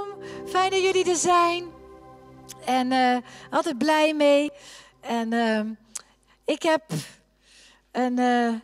Fijn dat jullie er zijn. En altijd blij mee. En ik heb een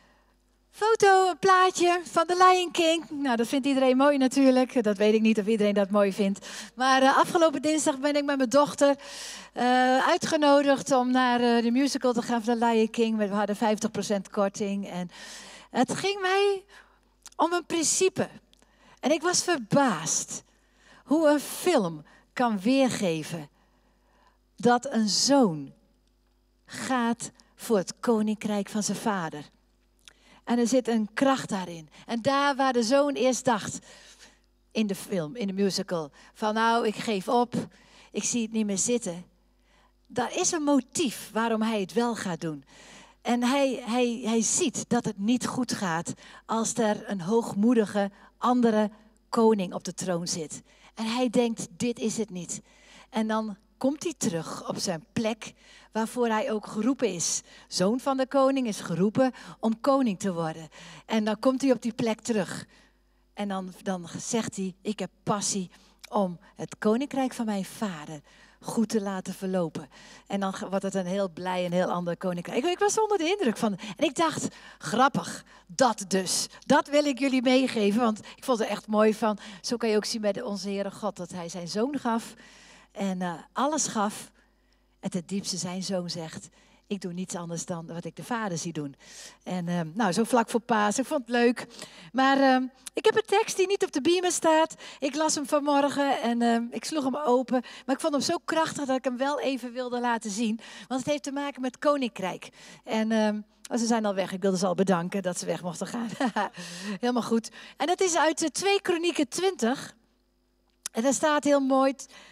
foto, een plaatje van The Lion King. Nou, dat vindt iedereen mooi natuurlijk. Dat weet ik niet of iedereen dat mooi vindt. Maar afgelopen dinsdag ben ik met mijn dochter uitgenodigd om naar de musical te gaan van The Lion King. We hadden 50% korting. En het ging mij om een principe. En ik was verbaasd hoe een film kan weergeven dat een zoon gaat voor het koninkrijk van zijn vader. En er zit een kracht daarin. En daar waar de zoon eerst dacht, in de film, in de musical, van nou, ik geef op, ik zie het niet meer zitten. Daar is een motief waarom hij het wel gaat doen. En hij ziet dat het niet goed gaat als er een hoogmoedige andere koning op de troon zit. En hij denkt, dit is het niet. En dan komt hij terug op zijn plek waarvoor hij ook geroepen is. Zoon van de koning is geroepen om koning te worden. En dan komt hij op die plek terug. En dan zegt hij, ik heb passie om het koninkrijk van mijn vader goed te laten verlopen. En dan wordt het een heel blij en heel ander koninkrijk. Ik was onder de indruk van. En ik dacht, grappig, dat dus. Dat wil ik jullie meegeven, want ik vond het echt mooi van. Zo kan je ook zien bij onze Heere God, dat hij zijn zoon gaf. En alles gaf. En ten diepste zijn zoon zegt, ik doe niets anders dan wat ik de vader zie doen. En nou, zo vlak voor Paas. Ik vond het leuk. Maar ik heb een tekst die niet op de beamer staat. Ik las hem vanmorgen en ik sloeg hem open. Maar ik vond hem zo krachtig dat ik hem wel even wilde laten zien. Want het heeft te maken met koninkrijk. En ze zijn al weg. Ik wilde ze al bedanken dat ze weg mochten gaan. Helemaal goed. En dat is uit 2 Kronieken 20. En daar staat heel mooi.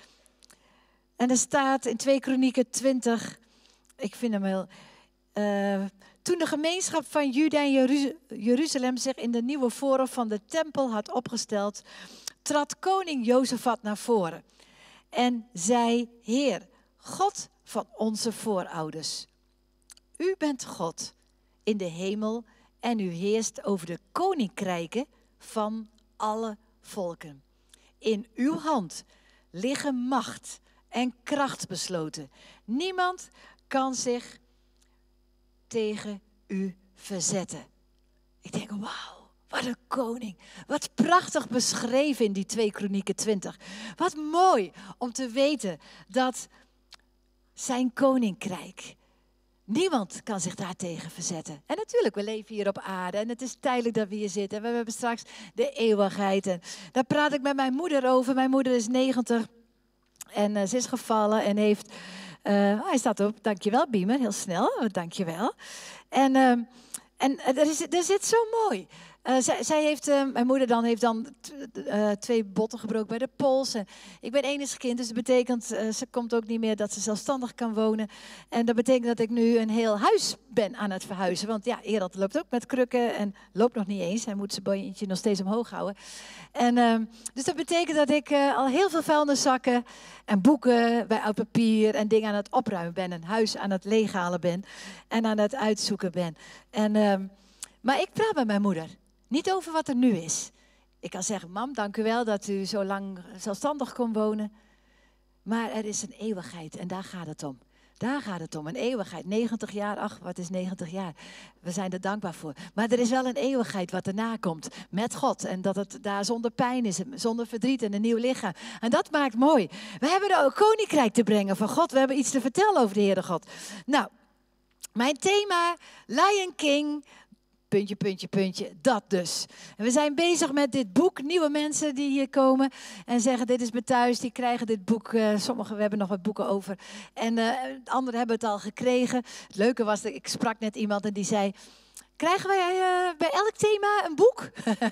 En er staat in 2 Kronieken 20... Ik vind hem heel. Toen de gemeenschap van Juda en Jeruzalem zich in de nieuwe voorhof van de tempel had opgesteld, trad koning Jozefat naar voren en zei: Heer, God van onze voorouders, u bent God in de hemel en u heerst over de koninkrijken van alle volken. In uw hand liggen macht en kracht besloten. Niemand kan zich tegen u verzetten. Ik denk, wauw, wat een koning. Wat prachtig beschreven in die 2 Kronieken 20. Wat mooi om te weten dat zijn koninkrijk, niemand kan zich daartegen verzetten. En natuurlijk, we leven hier op aarde en het is tijdelijk dat we hier zitten. En we hebben straks de eeuwigheid. En daar praat ik met mijn moeder over. Mijn moeder is 90 en ze is gevallen en heeft... hij staat op, dankjewel Biemer, heel snel, dankjewel. En er zit zo mooi. Mijn moeder heeft dan 2 botten gebroken bij de pols. En ik ben enig kind, dus dat betekent, ze komt ook niet meer dat ze zelfstandig kan wonen. En dat betekent dat ik nu een heel huis ben aan het verhuizen. Want ja, Erald loopt ook met krukken en loopt nog niet eens. Hij moet zijn boontje nog steeds omhoog houden. En dus dat betekent dat ik al heel veel vuilniszakken en boeken bij oud papier en dingen aan het opruimen ben. Een huis aan het leeghalen ben en aan het uitzoeken ben. Maar ik praat met mijn moeder. Niet over wat er nu is. Ik kan zeggen, mam, dank u wel dat u zo lang zelfstandig kon wonen. Maar er is een eeuwigheid en daar gaat het om. Daar gaat het om, een eeuwigheid. 90 jaar, ach, wat is 90 jaar? We zijn er dankbaar voor. Maar er is wel een eeuwigheid wat erna komt met God. En dat het daar zonder pijn is, zonder verdriet en een nieuw lichaam. En dat maakt mooi. We hebben er ook koninkrijk te brengen van God. We hebben iets te vertellen over de Heere God. Nou, mijn thema, Lion King... Puntje, dat dus. En we zijn bezig met dit boek. Nieuwe mensen die hier komen en zeggen, dit is mijn thuis, die krijgen dit boek. Sommigen, we hebben nog wat boeken over. En anderen hebben het al gekregen. Het leuke was, ik sprak net iemand en die zei, krijgen wij bij elk thema een boek?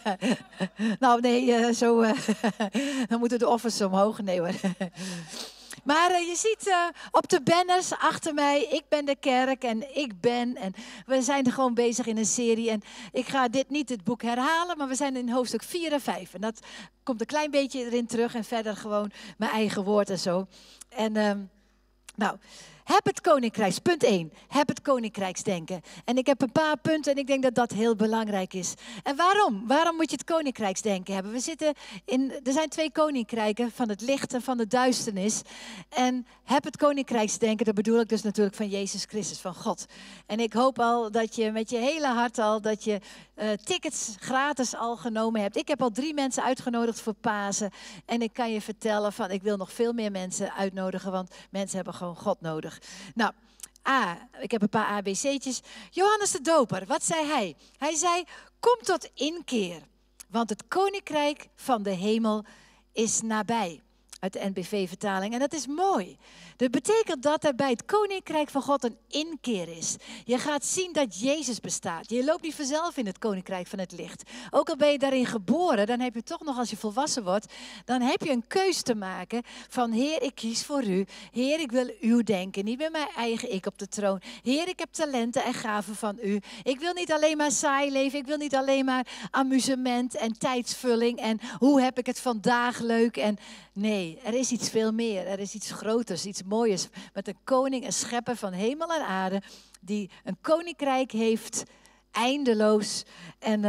Nou nee, dan moeten de offers omhoog. Nee hoor. Maar je ziet op de banners achter mij, ik ben de kerk en ik ben. En we zijn er gewoon bezig in een serie. En ik ga dit boek herhalen, maar we zijn in hoofdstuk 4 en 5. En dat komt een klein beetje erin terug en verder gewoon mijn eigen woord en zo. En nou, heb het koninkrijks. Punt 1. Heb het koninkrijksdenken. En ik heb een paar punten en ik denk dat dat heel belangrijk is. En waarom? Waarom moet je het koninkrijksdenken hebben? Er zijn 2 koninkrijken, van het licht en van de duisternis. En heb het koninkrijksdenken, dat bedoel ik dus natuurlijk van Jezus Christus, van God. En ik hoop al dat je met je hele hart dat je tickets gratis al genomen hebt. Ik heb al 3 mensen uitgenodigd voor Pasen. En ik kan je vertellen van, ik wil nog veel meer mensen uitnodigen, want mensen hebben gewoon God nodig. Nou, ik heb een paar ABC'tjes. Johannes de Doper, wat zei hij? Hij zei, kom tot inkeer, want het koninkrijk van de hemel is nabij. Uit de NBV-vertaling. En dat is mooi. Dat betekent dat er bij het koninkrijk van God een inkeer is. Je gaat zien dat Jezus bestaat. Je loopt niet vanzelf in het koninkrijk van het licht. Ook al ben je daarin geboren, dan heb je toch nog, als je volwassen wordt, dan heb je een keus te maken van, Heer, ik kies voor u. Heer, ik wil uw denken, niet met mijn eigen ik op de troon. Heer, ik heb talenten en gaven van u. Ik wil niet alleen maar saai leven. Ik wil niet alleen maar amusement en tijdsvulling. En hoe heb ik het vandaag leuk? En nee, er is iets veel meer. Er is iets groters, iets moois. Met een koning, een schepper van hemel en aarde, die een koninkrijk heeft, eindeloos. En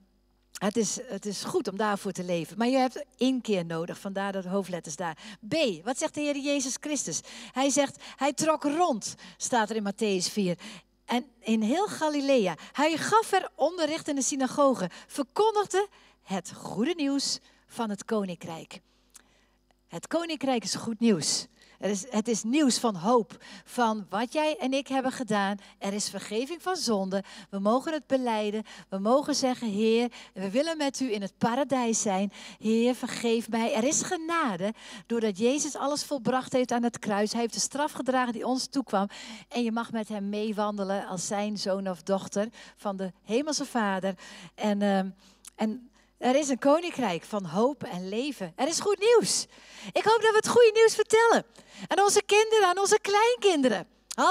het is goed om daarvoor te leven. Maar je hebt inkeer nodig, vandaar de hoofdletters daar. B, wat zegt de Heer Jezus Christus? Hij zegt, hij trok rond, staat er in Matthäus 4. En in heel Galilea. Hij gaf er onderricht in de synagogen. Verkondigde het goede nieuws van het koninkrijk. Het koninkrijk is goed nieuws. Het is nieuws van hoop, van wat jij en ik hebben gedaan. Er is vergeving van zonde. We mogen het belijden. We mogen zeggen, Heer, we willen met u in het paradijs zijn. Heer, vergeef mij. Er is genade, doordat Jezus alles volbracht heeft aan het kruis. Hij heeft de straf gedragen die ons toekwam. En je mag met hem meewandelen als zijn zoon of dochter van de hemelse Vader. En er is een koninkrijk van hoop en leven. Er is goed nieuws. Ik hoop dat we het goede nieuws vertellen. Aan onze kinderen, aan onze kleinkinderen.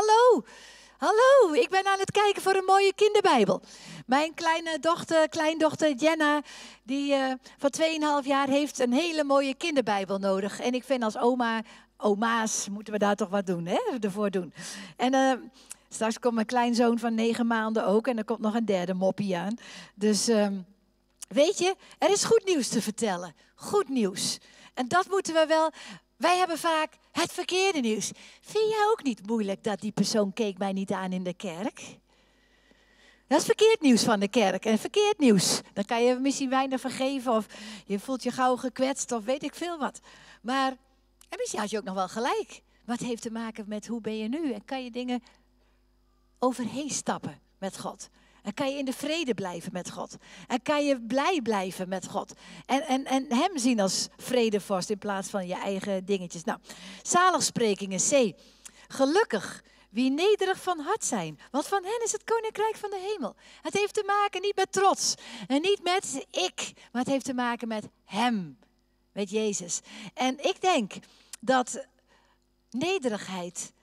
Hallo, ik ben aan het kijken voor een mooie kinderbijbel. Mijn kleindochter Jenna, die van 2,5 jaar heeft een hele mooie kinderbijbel nodig. En ik vind als oma's moeten we daar toch wat doen, ervoor doen. En straks komt mijn kleinzoon van 9 maanden ook. En er komt nog een 3e moppie aan. Dus weet je, er is goed nieuws te vertellen. Goed nieuws. En dat moeten we wel. Wij hebben vaak het verkeerde nieuws. Vind jij ook niet moeilijk dat die persoon keek mij niet aan in de kerk? Dat is verkeerd nieuws van de kerk. En verkeerd nieuws. Dan kan je misschien weinig vergeven. Of je voelt je gauw gekwetst. Of weet ik veel wat. Maar en misschien had je ook nog wel gelijk. Wat heeft te maken met hoe ben je nu? En kan je dingen overheen stappen met God? En kan je in de vrede blijven met God. En kan je blij blijven met God. En hem zien als vredevorst in plaats van je eigen dingetjes. Nou, zaligsprekingen C. Gelukkig wie nederig van hart zijn. Want van hen is het koninkrijk van de hemel. Het heeft te maken niet met trots. En niet met ik. Maar het heeft te maken met hem. Met Jezus. En ik denk dat nederigheid,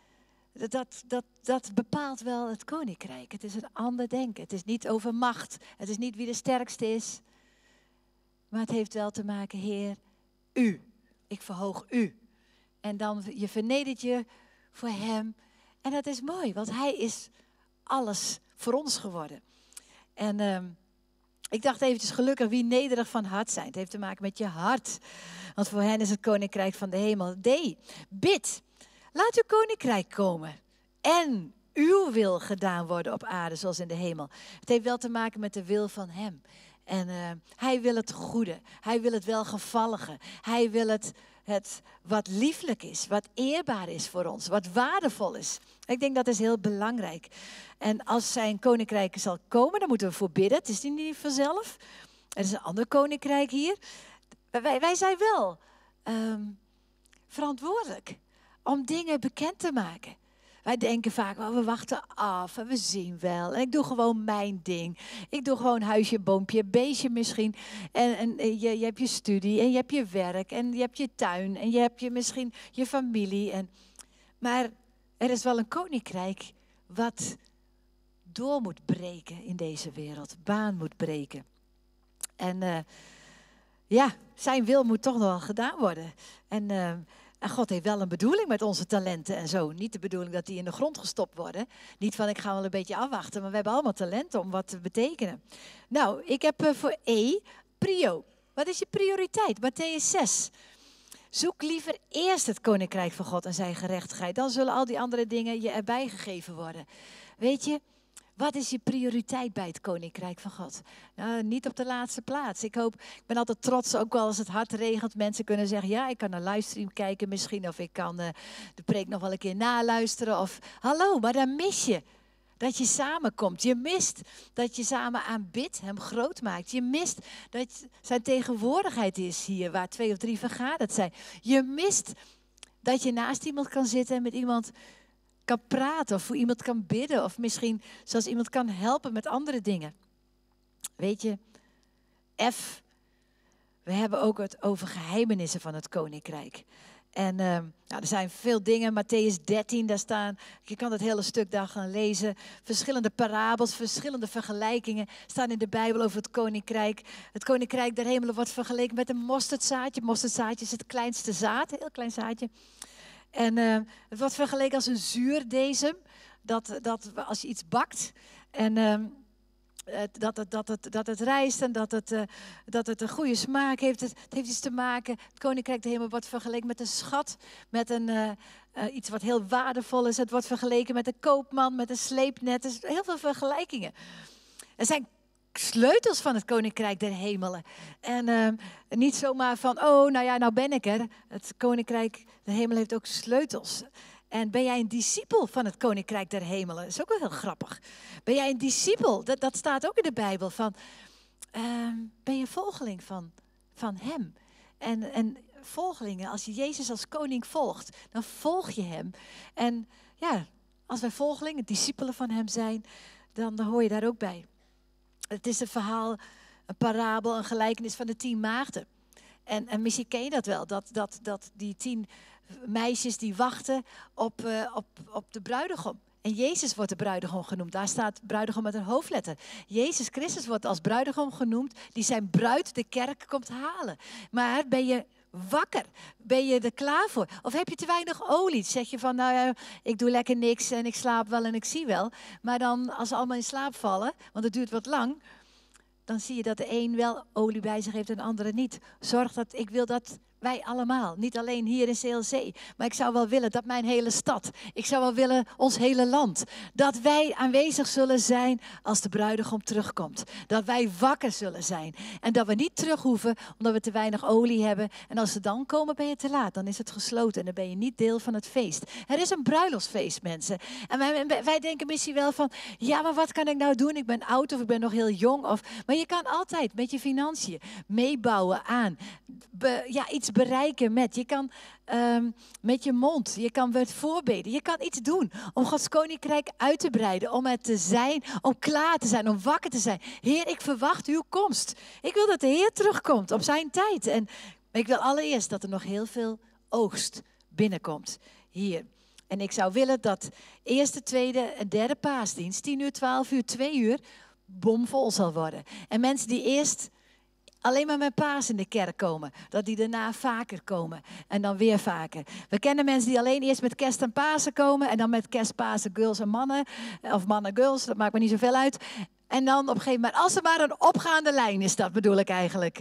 dat bepaalt wel het koninkrijk. Het is een ander denken. Het is niet over macht. Het is niet wie de sterkste is. Maar het heeft wel te maken, Heer, u. Ik verhoog u. En dan je vernedert je voor hem. En dat is mooi, want hij is alles voor ons geworden. En ik dacht eventjes, gelukkig wie nederig van hart zijn. Het heeft te maken met je hart. Want voor hen is het koninkrijk van de hemel. D. Bid. Laat uw koninkrijk komen en uw wil gedaan worden op aarde zoals in de hemel. Het heeft wel te maken met de wil van hem. En hij wil het goede, hij wil het welgevallige. Hij wil het wat lieflijk is, wat eerbaar is voor ons, wat waardevol is. Ik denk dat is heel belangrijk. En als zijn koninkrijk zal komen, dan moeten we voor bidden. Het is niet vanzelf. Er is een ander koninkrijk hier. Wij zijn wel verantwoordelijk om dingen bekend te maken. Wij denken vaak, we wachten af en we zien wel. En ik doe gewoon mijn ding. Ik doe gewoon huisje, boompje, beestje misschien. En je hebt je studie en je hebt je werk en je hebt je tuin. En je hebt misschien je familie. Maar er is wel een koninkrijk wat door moet breken in deze wereld. Baan moet breken. En zijn wil moet toch nog wel gedaan worden. En En God heeft wel een bedoeling met onze talenten en zo. Niet de bedoeling dat die in de grond gestopt worden. Niet van ik ga wel een beetje afwachten, maar we hebben allemaal talenten om wat te betekenen. Nou, ik heb voor E, prio. Wat is je prioriteit? Mattheüs 6. Zoek liever eerst het koninkrijk van God en zijn gerechtigheid. Dan zullen al die andere dingen je erbij gegeven worden. Weet je, wat is je prioriteit bij het koninkrijk van God? Nou, niet op de laatste plaats. Ik ben altijd trots, ook wel als het hard regent. Mensen kunnen zeggen, ja, ik kan een livestream kijken misschien. Of ik kan de preek nog wel een keer naluisteren. Of, hallo, maar dan mis je dat je samenkomt. Je mist dat je samen aanbidt, hem groot maakt. Je mist dat zijn tegenwoordigheid is hier, waar 2 of 3 vergaderd zijn. Je mist dat je naast iemand kan zitten en met iemand kan praten. Of voor iemand kan bidden. Of misschien zelfs iemand kan helpen met andere dingen. Weet je, F, we hebben ook het over geheimenissen van het koninkrijk. En nou, er zijn veel dingen, Mattheüs 13, daar staan, je kan het hele stuk daar gaan lezen. Verschillende parabels, verschillende vergelijkingen staan in de Bijbel over het koninkrijk. Het koninkrijk der hemelen wordt vergeleken met een mosterdzaadje. Mosterdzaadje is het kleinste zaad, een heel klein zaadje. En het wordt vergeleken als een zuurdesem, dat als je iets bakt en dat het rijst en dat het een goede smaak heeft. Het heeft iets te maken. Het koninkrijk der hemel wordt vergeleken met een schat, met iets wat heel waardevol is. Het wordt vergeleken met een koopman, met een sleepnet. Er zijn heel veel vergelijkingen. Er zijn sleutels van het koninkrijk der hemelen. En niet zomaar van, oh, nou ja, nou ben ik er. Het koninkrijk der hemelen heeft ook sleutels. En ben jij een discipel van het koninkrijk der hemelen? Dat is ook wel heel grappig. Ben jij een discipel? Dat staat ook in de Bijbel. Ben je volgeling van hem? En volgelingen, als je Jezus als koning volgt, dan volg je hem. En ja, als wij volgelingen, discipelen van hem zijn, dan hoor je daar ook bij. Het is een verhaal, een parabel, een gelijkenis van de 10 maagden. En misschien ken je dat wel, dat die 10 meisjes die wachten op de bruidegom. En Jezus wordt de bruidegom genoemd. Daar staat bruidegom met een hoofdletter. Jezus Christus wordt als bruidegom genoemd die zijn bruid, de kerk, komt halen. Maar ben je wakker? Ben je er klaar voor? Of heb je te weinig olie? Zeg je van, nou ja, ik doe lekker niks en ik slaap wel en ik zie wel. Maar dan, als ze allemaal in slaap vallen, want het duurt wat lang, dan zie je dat de een wel olie bij zich heeft en de andere niet. Ik wil dat wij allemaal, niet alleen hier in CLC, maar ik zou wel willen dat mijn hele stad, ik zou wel willen ons hele land, dat wij aanwezig zullen zijn als de bruidegom terugkomt. Dat wij wakker zullen zijn en dat we niet terug hoeven omdat we te weinig olie hebben. En als ze dan komen ben je te laat, dan is het gesloten en dan ben je niet deel van het feest. Er is een bruiloftsfeest, mensen. En wij denken misschien wel van, ja, maar wat kan ik nou doen? Ik ben oud of ik ben nog heel jong. Maar je kan altijd met je financiën meebouwen aan, iets bereiken met. Je kan met je mond, je kan met voorbeden, je kan iets doen om Gods koninkrijk uit te breiden, om het te zijn, om klaar te zijn, om wakker te zijn. Heer, ik verwacht uw komst. Ik wil dat de Heer terugkomt op zijn tijd. En ik wil allereerst dat er nog heel veel oogst binnenkomt hier. En ik zou willen dat eerste, tweede en derde paasdienst, 10 uur, 12 uur, 2 uur, bomvol zal worden. En mensen die eerst alleen maar met paas in de kerk komen, dat die daarna vaker komen en dan weer vaker. We kennen mensen die alleen eerst met kerst en Pasen komen en dan met kerst, Pasen, girls en mannen, of mannen, girls, dat maakt me niet zoveel uit. En dan op een gegeven moment, als er maar een opgaande lijn is, dat bedoel ik eigenlijk.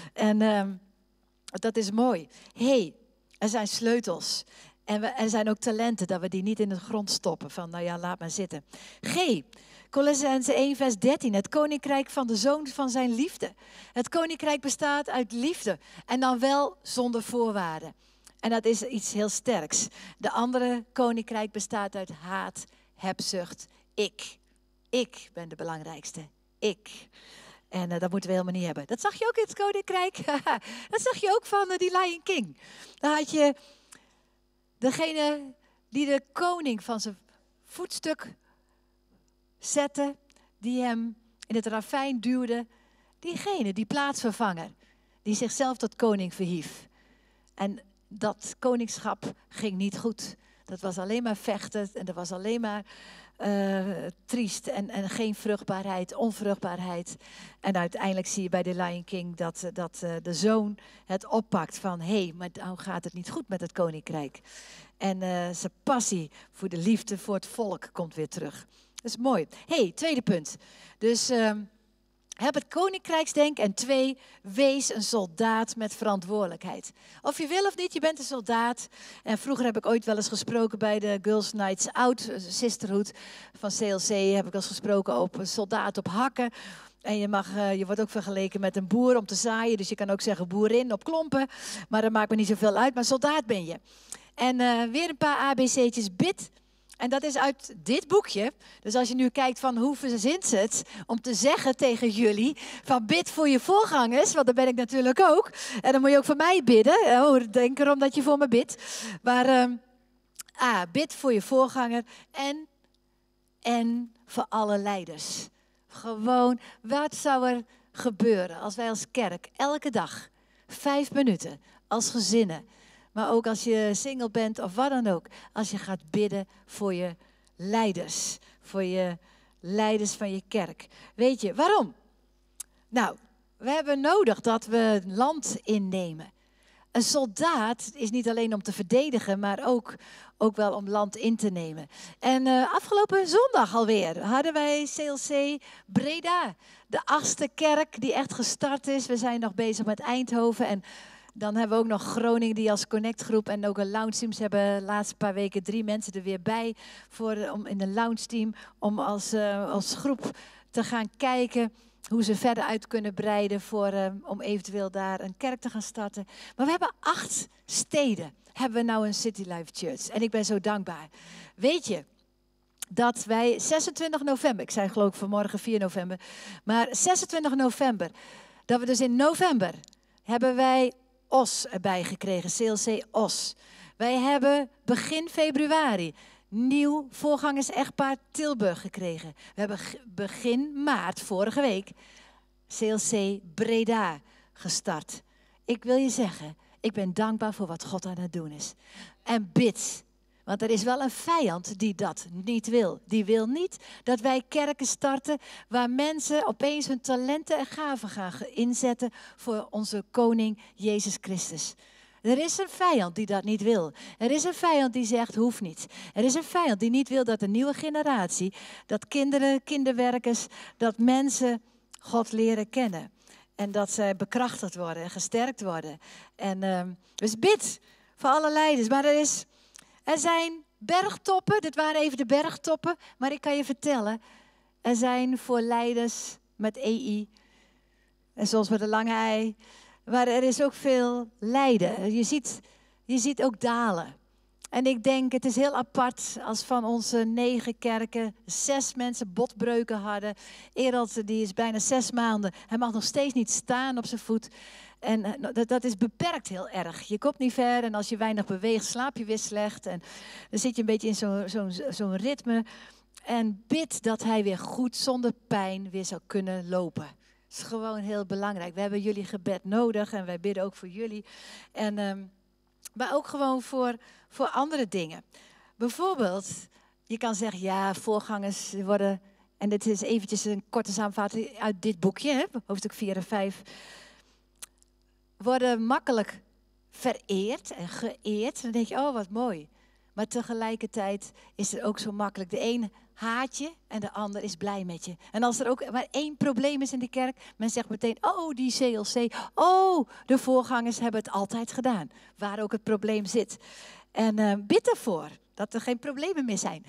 Dat is mooi. Er zijn sleutels. En er zijn ook talenten, dat we die niet in de grond stoppen. Van, nou ja, laat maar zitten. G, Colossenzen 1 vers 13. Het koninkrijk van de zoon van zijn liefde. Het koninkrijk bestaat uit liefde. En dan wel zonder voorwaarden. En dat is iets heel sterks. De andere koninkrijk bestaat uit haat, hebzucht. Ik ben de belangrijkste. Ik. En dat moeten we helemaal niet hebben. Dat zag je ook in het koninkrijk. Dat zag je ook van die Lion King. Daar had je degene die de koning van zijn voetstuk zette, die hem in het ravijn duwde, diegene, die plaatsvervanger, die zichzelf tot koning verhief. En dat koningschap ging niet goed. Dat was alleen maar vechten en dat was alleen maar triest en geen vruchtbaarheid, onvruchtbaarheid. En uiteindelijk zie je bij de Lion King dat de zoon het oppakt van... hé, maar nou gaat het niet goed met het koninkrijk. En zijn passie voor de liefde voor het volk komt weer terug. Dat is mooi. Tweede punt. Dus... heb het koninkrijksdenk. En 2, wees een soldaat met verantwoordelijkheid. Of je wil of niet, je bent een soldaat. En vroeger heb ik ooit wel eens gesproken bij de Girls Nights Out Sisterhood van CLC. Heb ik wel eens gesproken op een soldaat op hakken. En je wordt ook vergeleken met een boer om te zaaien. Dus je kan ook zeggen boerin op klompen. Maar dat maakt me niet zoveel uit. Maar soldaat ben je. En weer een paar ABC'tjes. Bid. En dat is uit dit boekje. Dus als je nu kijkt van hoe verzint ze het om te zeggen tegen jullie van bid voor je voorgangers, want dat ben ik natuurlijk ook. En dan moet je ook voor mij bidden. Denk erom dat je voor me bidt. Maar bid voor je voorganger en voor alle leiders. Gewoon, wat zou er gebeuren als wij als kerk elke dag 5 minuten als gezinnen, maar ook als je single bent of wat dan ook. Als je gaat bidden voor je leiders. Voor je leiders van je kerk. Weet je, waarom? Nou, we hebben nodig dat we land innemen. Een soldaat is niet alleen om te verdedigen, maar ook wel om land in te nemen. En afgelopen zondag alweer hadden wij CLC Breda. De 8e kerk die echt gestart is. We zijn nog bezig met Eindhoven en... Dan hebben we ook nog Groningen die als connectgroep en ook een lounge team. Ze hebben de laatste paar weken 3 mensen er weer bij om in een lounge team. Om als groep te gaan kijken hoe ze verder uit kunnen breiden om eventueel daar een kerk te gaan starten. Maar we hebben 8 steden. Hebben we nou een City Life Church. En ik ben zo dankbaar. Weet je dat wij 26 november, ik zei geloof ik vanmorgen 4 november. Maar 26 november, dat we dus in november hebben wij... Os erbij gekregen, CLC Os. Wij hebben begin februari nieuw voorgangers-echtpaar Tilburg gekregen. We hebben begin maart, vorige week, CLC Breda gestart. Ik wil je zeggen, ik ben dankbaar voor wat God aan het doen is. En bid. Want er is wel een vijand die dat niet wil. Die wil niet dat wij kerken starten waar mensen opeens hun talenten en gaven gaan inzetten voor onze koning Jezus Christus. Er is een vijand die dat niet wil. Er is een vijand die zegt, hoeft niet. Er is een vijand die niet wil dat de nieuwe generatie, dat kinderen, kinderwerkers, dat mensen God leren kennen. En dat zij bekrachtigd worden en gesterkt worden. En dus bid voor alle leiders. Maar er zijn bergtoppen, dit waren even de bergtoppen, maar ik kan je vertellen, er zijn voor leiders met EI, en zoals met de lange ei, maar er is ook veel lijden. Je ziet ook dalen. En ik denk, het is heel apart als van onze 9 kerken 6 mensen botbreuken hadden. Erald, die is bijna 6 maanden, hij mag nog steeds niet staan op zijn voet. En dat is beperkt heel erg. Je komt niet ver en als je weinig beweegt, slaap je weer slecht. En dan zit je een beetje in zo'n ritme. En bid dat hij weer goed, zonder pijn, weer zou kunnen lopen. Dat is gewoon heel belangrijk. We hebben jullie gebed nodig en wij bidden ook voor jullie. Maar ook gewoon voor andere dingen. Bijvoorbeeld, je kan zeggen, ja, voorgangers worden... En dit is eventjes een korte samenvatting uit dit boekje, hè, hoofdstuk 4 en 5... worden makkelijk vereerd en geëerd. Dan denk je, oh wat mooi. Maar tegelijkertijd is er ook zo makkelijk. De een haat je en de ander is blij met je. En als er ook maar 1 probleem is in de kerk, men zegt meteen, oh die CLC, oh de voorgangers hebben het altijd gedaan. Waar ook het probleem zit. En bid ervoor dat er geen problemen meer zijn.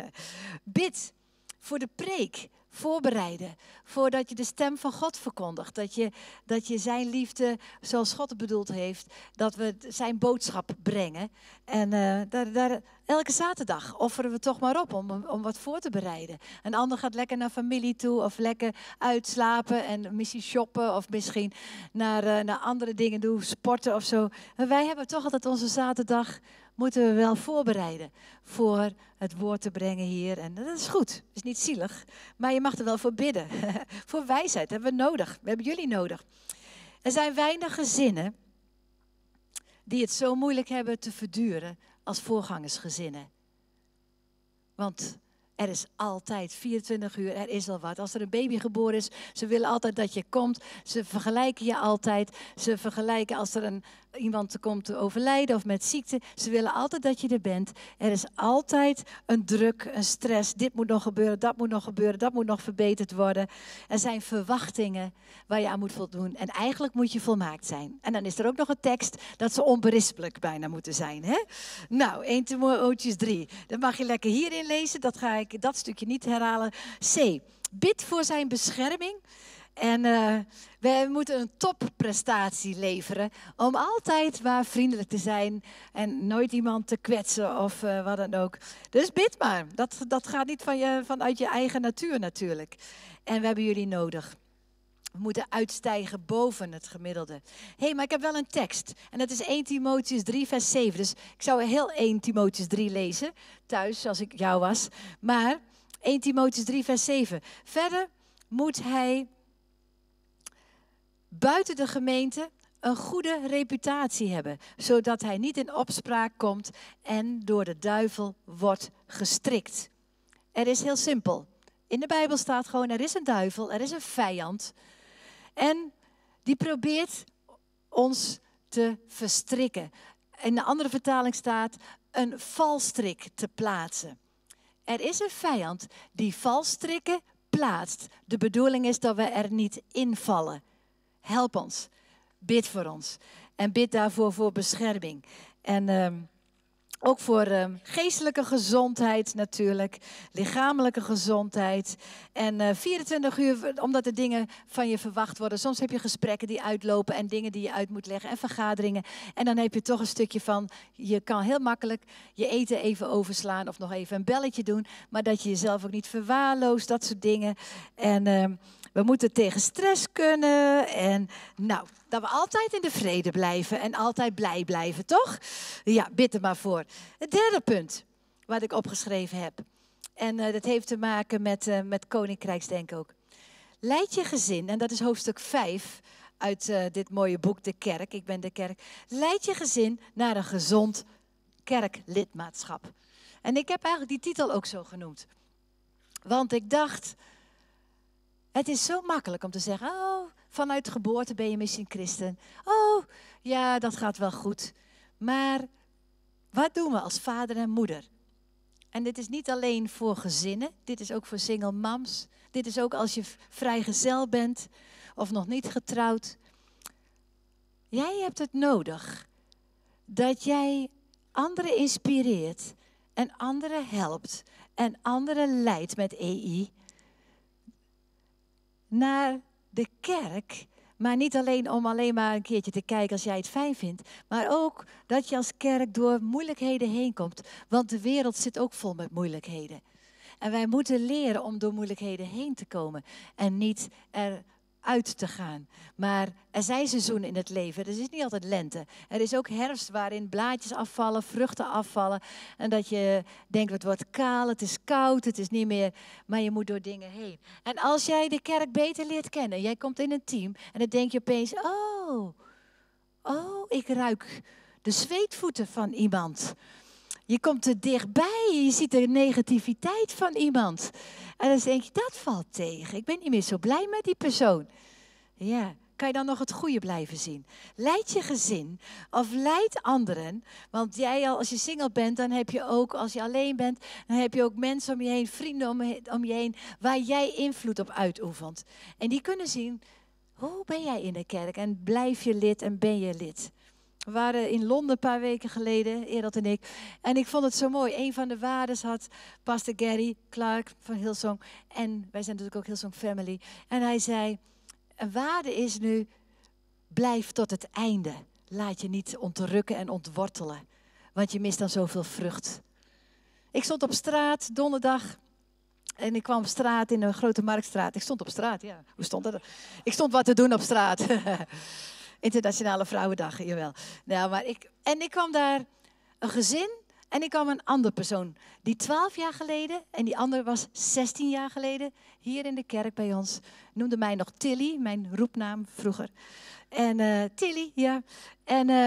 Bid voor de preek. Voorbereiden, voordat je de stem van God verkondigt. Dat je zijn liefde, zoals God het bedoeld heeft, dat we zijn boodschap brengen. En elke zaterdag offeren we toch maar op om wat voor te bereiden. Een ander gaat lekker naar familie toe of lekker uitslapen en misschien shoppen of misschien naar andere dingen doen, sporten of zo. Maar wij hebben toch altijd onze zaterdag, moeten we wel voorbereiden voor het woord te brengen hier. En dat is goed, dat is niet zielig, maar je mag er wel voor bidden. Voor wijsheid hebben we nodig, we hebben jullie nodig. Er zijn weinig gezinnen die het zo moeilijk hebben te verduren als voorgangersgezinnen. Want er is altijd 24 uur, er is al wat. Als er een baby geboren is, ze willen altijd dat je komt. Ze vergelijken je altijd. Ze vergelijken als er iemand komt te overlijden of met ziekte. Ze willen altijd dat je er bent. Er is altijd een druk, een stress. Dit moet nog gebeuren, dat moet nog gebeuren, dat moet nog verbeterd worden. Er zijn verwachtingen waar je aan moet voldoen. En eigenlijk moet je volmaakt zijn. En dan is er ook nog een tekst dat ze onberispelijk bijna moeten zijn. Hè? Nou, 1 Timotheüs 3. Dat mag je lekker hierin lezen. Dat stukje niet herhalen. C. Bid voor zijn bescherming. En wij moeten een topprestatie leveren om altijd maar vriendelijk te zijn en nooit iemand te kwetsen of wat dan ook. Dus bid maar. Dat gaat niet vanuit je eigen natuur natuurlijk. En we hebben jullie nodig. We moeten uitstijgen boven het gemiddelde. Hé, maar ik heb wel een tekst. En dat is 1 Timotheüs 3 vers 7. Dus ik zou heel 1 Timotheüs 3 lezen thuis als ik jou was. Maar 1 Timotheüs 3 vers 7. Verder moet hij buiten de gemeente een goede reputatie hebben, zodat hij niet in opspraak komt en door de duivel wordt gestrikt. Er is heel simpel. In de Bijbel staat gewoon, er is een duivel, er is een vijand. En die probeert ons te verstrikken. In de andere vertaling staat een valstrik te plaatsen. Er is een vijand die valstrikken plaatst. De bedoeling is dat we er niet invallen. Help ons. Bid voor ons. En bid daarvoor voor bescherming. En ook voor geestelijke gezondheid natuurlijk. Lichamelijke gezondheid. En 24 uur, omdat er dingen van je verwacht worden. Soms heb je gesprekken die uitlopen en dingen die je uit moet leggen. En vergaderingen. En dan heb je toch een stukje van, je kan heel makkelijk je eten even overslaan. Of nog even een belletje doen. Maar dat je jezelf ook niet verwaarloost. Dat soort dingen. En we moeten tegen stress kunnen. En nou, dat we altijd in de vrede blijven. En altijd blij blijven, toch? Ja, bid er maar voor. Het derde punt wat ik opgeschreven heb. En dat heeft te maken met koninkrijksdenken ook. Leid je gezin, en dat is hoofdstuk 5 uit dit mooie boek De Kerk. Ik ben de kerk. Leid je gezin naar een gezond kerklidmaatschap. En ik heb eigenlijk die titel ook zo genoemd. Want ik dacht, het is zo makkelijk om te zeggen, oh, vanuit geboorte ben je misschien christen. Oh, ja, dat gaat wel goed. Maar wat doen we als vader en moeder? En dit is niet alleen voor gezinnen, dit is ook voor single moms. Dit is ook als je vrijgezel bent of nog niet getrouwd. Jij hebt het nodig dat jij anderen inspireert en anderen helpt en anderen leidt met EI naar de kerk. Maar niet alleen om alleen maar een keertje te kijken als jij het fijn vindt. Maar ook dat je als kerk door moeilijkheden heen komt. Want de wereld zit ook vol met moeilijkheden. En wij moeten leren om door moeilijkheden heen te komen. En niet eruit te gaan. Maar er zijn seizoenen in het leven. Het is niet altijd lente. Er is ook herfst waarin blaadjes afvallen, vruchten afvallen. En dat je denkt, het wordt kaal, het is koud, het is niet meer. Maar je moet door dingen heen. En als jij de kerk beter leert kennen. Jij komt in een team. En dan denk je opeens, ik ruik de zweetvoeten van iemand. Je komt er dichtbij, je ziet de negativiteit van iemand. En dan denk je, dat valt tegen. Ik ben niet meer zo blij met die persoon. Ja, kan je dan nog het goede blijven zien? Leid je gezin of leid anderen. Want jij als je single bent, dan heb je ook, als je alleen bent, dan heb je ook mensen om je heen, vrienden om je heen, waar jij invloed op uitoefent. En die kunnen zien, hoe ben jij in de kerk? En blijf je lid en ben je lid? We waren in Londen een paar weken geleden, Erod en ik. En ik vond het zo mooi. Een van de waardes had pastor Gary Clark van Hillsong. En wij zijn natuurlijk ook Hillsong Family. En hij zei, een waarde is nu, blijf tot het einde. Laat je niet ontrukken en ontwortelen. Want je mist dan zoveel vrucht. Ik stond op straat donderdag. En ik kwam op straat in een grote marktstraat. Ik stond op straat, ja. Hoe stond dat? Ik stond wat te doen op straat. Internationale Vrouwendag, jawel. Nou, maar ik kwam daar een gezin en ik kwam een andere persoon. Die 12 jaar geleden, en die andere was 16 jaar geleden, hier in de kerk bij ons. Noemde mij nog Tilly, mijn roepnaam vroeger. En Tilly, ja. En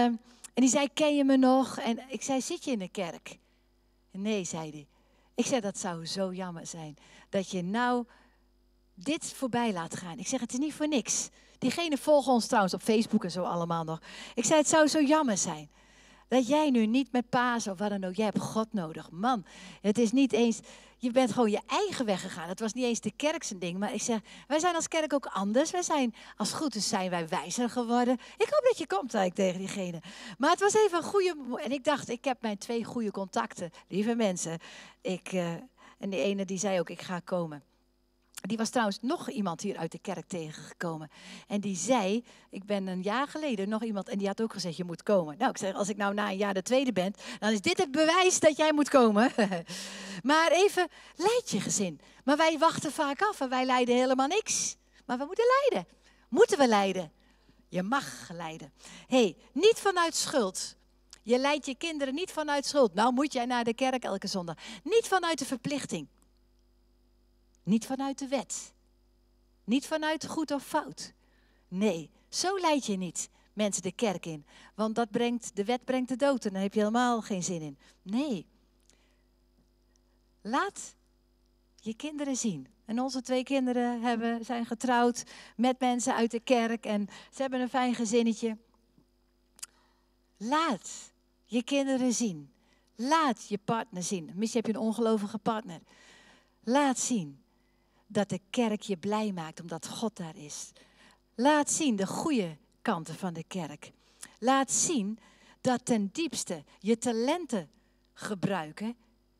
En die zei, ken je me nog? En ik zei, zit je in de kerk? Nee, zei hij. Ik zei, dat zou zo jammer zijn. Dat je nou dit voorbij laat gaan. Ik zeg, het is niet voor niks. Diegenen volgen ons trouwens op Facebook en zo allemaal nog. Ik zei, het zou zo jammer zijn. Dat jij nu niet met Pasen of wat dan ook, jij hebt God nodig. Man, het is niet eens, je bent gewoon je eigen weg gegaan. Het was niet eens de kerk zijn ding. Maar ik zeg, wij zijn als kerk ook anders. Wij zijn, als het goed is, zijn wij wijzer geworden. Ik hoop dat je komt, zei ik tegen diegene. Maar het was even een goede, en ik dacht, ik heb mijn 2 goede contacten. Lieve mensen. En die ene die zei ook, ik ga komen. Die was trouwens nog iemand hier uit de kerk tegengekomen. En die zei, ik ben een jaar geleden nog iemand, en die had ook gezegd, je moet komen. Nou, ik zeg, als ik nou na een jaar de tweede ben, dan is dit het bewijs dat jij moet komen. Maar even, leid je gezin. Maar wij wachten vaak af en wij leiden helemaal niks. Maar we moeten leiden. Moeten we leiden? Je mag leiden. Hé, niet vanuit schuld. Je leidt je kinderen niet vanuit schuld. Nou moet jij naar de kerk elke zondag. Niet vanuit de verplichting. Niet vanuit de wet. Niet vanuit goed of fout. Nee, zo leid je niet mensen de kerk in. Want de wet brengt de dood en daar heb je helemaal geen zin in. Nee. Laat je kinderen zien. En onze 2 kinderen zijn getrouwd met mensen uit de kerk. En ze hebben een fijn gezinnetje. Laat je kinderen zien. Laat je partner zien. Misschien heb je een ongelovige partner. Laat zien dat de kerk je blij maakt omdat God daar is. Laat zien de goede kanten van de kerk. Laat zien dat ten diepste je talenten gebruiken,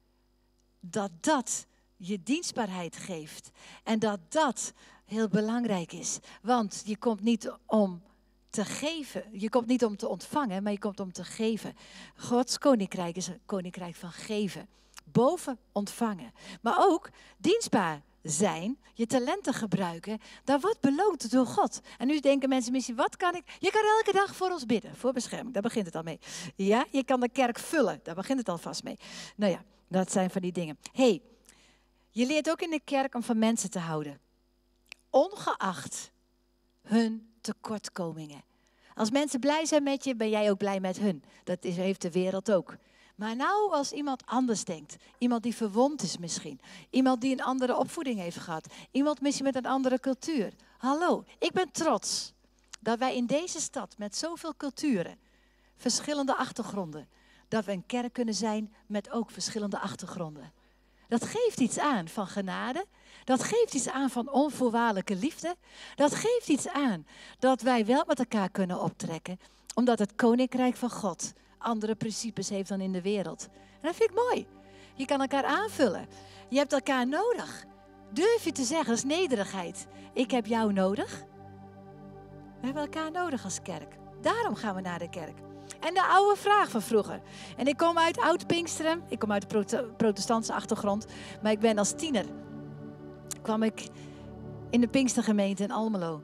dat je dienstbaarheid geeft. En dat heel belangrijk is. Want je komt niet om te geven. Je komt niet om te ontvangen, maar je komt om te geven. Gods koninkrijk is een koninkrijk van geven. Boven ontvangen. Maar ook dienstbaar zijn, je talenten gebruiken, dat wordt beloond door God. En nu denken mensen misschien, wat kan ik? Je kan elke dag voor ons bidden, voor bescherming, daar begint het al mee. Ja, je kan de kerk vullen, daar begint het alvast mee. Nou ja, dat zijn van die dingen. Hey, je leert ook in de kerk om van mensen te houden. Ongeacht hun tekortkomingen. Als mensen blij zijn met je, ben jij ook blij met hun. Heeft de wereld ook. Maar nou als iemand anders denkt, iemand die verwond is misschien, iemand die een andere opvoeding heeft gehad, iemand misschien met een andere cultuur. Hallo, ik ben trots dat wij in deze stad met zoveel culturen, verschillende achtergronden, dat we een kerk kunnen zijn met ook verschillende achtergronden. Dat geeft iets aan van genade, dat geeft iets aan van onvoorwaardelijke liefde, dat geeft iets aan dat wij wel met elkaar kunnen optrekken, omdat het koninkrijk van God andere principes heeft dan in de wereld. En dat vind ik mooi. Je kan elkaar aanvullen. Je hebt elkaar nodig. Durf je te zeggen, dat is nederigheid. Ik heb jou nodig. We hebben elkaar nodig als kerk. Daarom gaan we naar de kerk. En de oude vraag van vroeger. En ik kom uit Oud-Pinksteren. Ik kom uit de protestantse achtergrond. Maar ik ben als tiener. Kwam ik in de Pinkstergemeente in Almelo.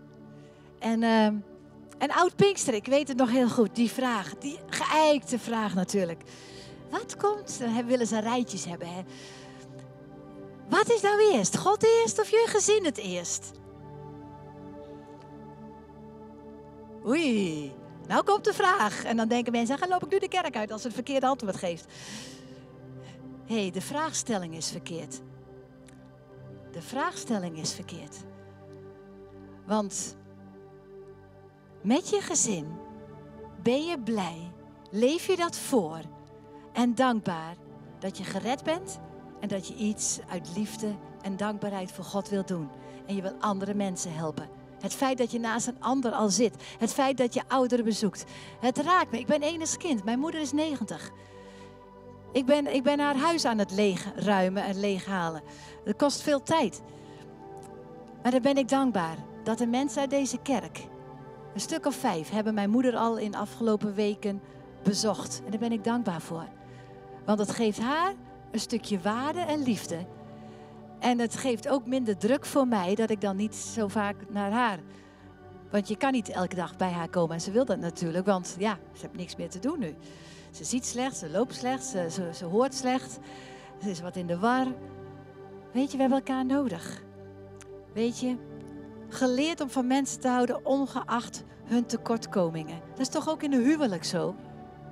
En Oud-Pinksteren, ik weet het nog heel goed. Die vraag, die geëikte vraag natuurlijk. Wat komt, dan willen ze rijtjes hebben. Hè? Wat is nou eerst? God eerst of je gezin het eerst? Oei, nou komt de vraag. En dan denken mensen, dan loop ik nu de kerk uit als ze het verkeerde antwoord geeft. Hé, de vraagstelling is verkeerd. De vraagstelling is verkeerd. Want met je gezin ben je blij, leef je dat voor en dankbaar dat je gered bent en dat je iets uit liefde en dankbaarheid voor God wilt doen. En je wil andere mensen helpen. Het feit dat je naast een ander al zit. Het feit dat je ouderen bezoekt. Het raakt me. Ik ben enig kind. Mijn moeder is 90. Ik ben haar huis aan het leegruimen en leeghalen. Dat kost veel tijd. Maar dan ben ik dankbaar dat de mensen uit deze kerk, een stuk of 5, hebben mijn moeder al in de afgelopen weken bezocht. En daar ben ik dankbaar voor. Want het geeft haar een stukje waarde en liefde. En het geeft ook minder druk voor mij dat ik dan niet zo vaak naar haar. Want je kan niet elke dag bij haar komen. En ze wil dat natuurlijk, want ja, ze heeft niks meer te doen nu. Ze ziet slecht, ze loopt slecht, ze hoort slecht. Ze is wat in de war. Weet je, we hebben elkaar nodig. Weet je, geleerd om van mensen te houden ongeacht hun tekortkomingen. Dat is toch ook in een huwelijk zo?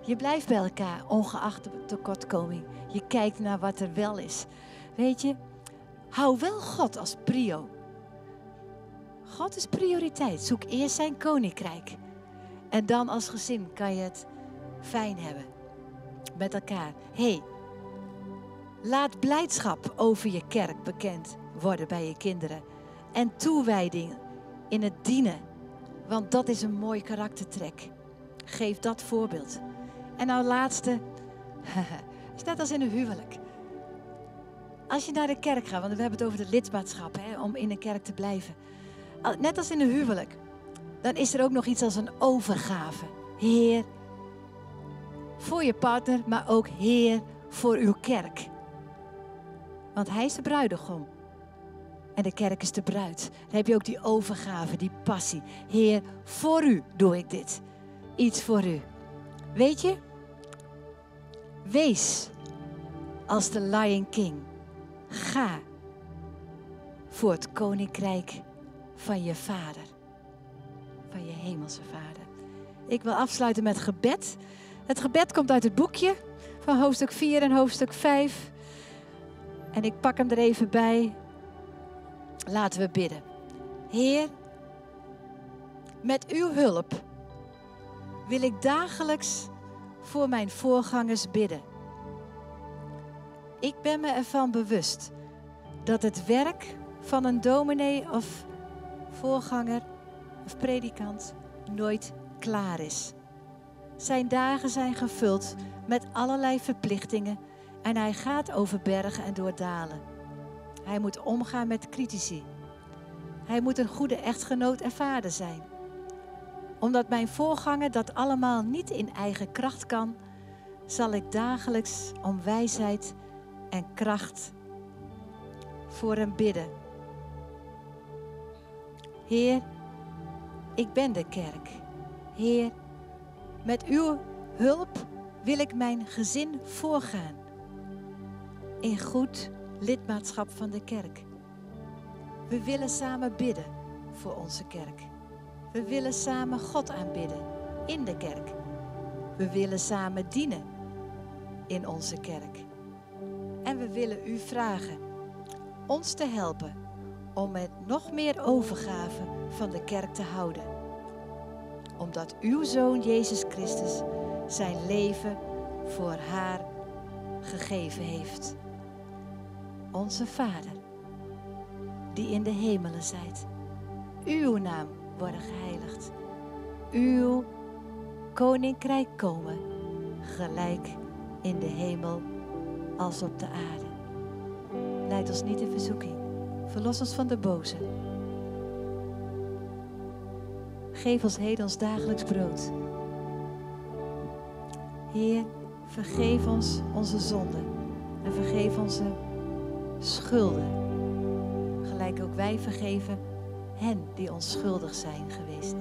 Je blijft bij elkaar, ongeacht de tekortkoming. Je kijkt naar wat er wel is. Weet je, hou wel God als prio. God is prioriteit. Zoek eerst zijn koninkrijk. En dan als gezin kan je het fijn hebben. Met elkaar. Hey, laat blijdschap over je kerk bekend worden bij je kinderen. En toewijding in het dienen. Want dat is een mooi karaktertrek. Geef dat voorbeeld. En nou laatste. Is net als in een huwelijk. Als je naar de kerk gaat, want we hebben het over het lidmaatschap, hè, om in een kerk te blijven. Net als in een huwelijk. Dan is er ook nog iets als een overgave. Heer, voor je partner, maar ook Heer, voor uw kerk. Want hij is de bruidegom. En de kerk is de bruid. Dan heb je ook die overgave, die passie. Heer, voor u doe ik dit. Iets voor u. Weet je? Wees als de Lion King. Ga voor het koninkrijk van je vader. Van je hemelse vader. Ik wil afsluiten met gebed. Het gebed komt uit het boekje van hoofdstuk 4 en hoofdstuk 5. En ik pak hem er even bij. Laten we bidden. Heer, met uw hulp wil ik dagelijks voor mijn voorgangers bidden. Ik ben me ervan bewust dat het werk van een dominee of voorganger of predikant nooit klaar is. Zijn dagen zijn gevuld met allerlei verplichtingen en hij gaat over bergen en door dalen. Hij moet omgaan met critici. Hij moet een goede echtgenoot en vader zijn. Omdat mijn voorganger dat allemaal niet in eigen kracht kan, zal ik dagelijks om wijsheid en kracht voor hem bidden. Heer, ik ben de kerk. Heer, met uw hulp wil ik mijn gezin voorgaan. In goed lidmaatschap van de kerk. We willen samen bidden voor onze kerk. We willen samen God aanbidden in de kerk. We willen samen dienen in onze kerk. En we willen u vragen ons te helpen om met nog meer overgave van de kerk te houden. Omdat uw Zoon Jezus Christus zijn leven voor haar gegeven heeft. Onze Vader, die in de hemelen zijt, uw naam worden geheiligd. Uw koninkrijk komen, gelijk in de hemel als op de aarde. Leid ons niet in verzoeking, verlos ons van de boze. Geef ons heden ons dagelijks brood. Heer, vergeef ons onze zonden en vergeef onze schulden. Gelijk ook wij vergeven hen die ons schuldig zijn geweest.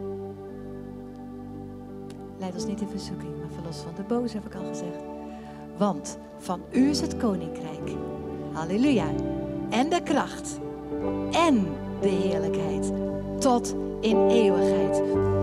Leid ons niet in verzoeking, maar verlos van de boze, heb ik al gezegd. Want van u is het koninkrijk. Halleluja. En de kracht. En de heerlijkheid. Tot in eeuwigheid.